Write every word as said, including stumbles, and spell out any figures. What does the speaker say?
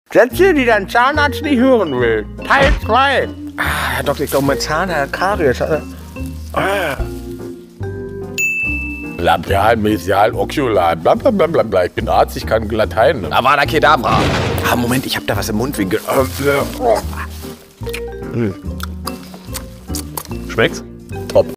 Sätze, die dein Zahnarzt nicht hören will. Teil zwei. Ah, Herr Doktor, ich glaube, mein Zahn hat Karies. Ah. Labial, mesial, ocular, bla bla bla bla bla. Ich bin Arzt, ich kann Latein. Avada Kedavra. Ah, Moment, ich habe da was im Mundwinkel. Schmeckt's? Top.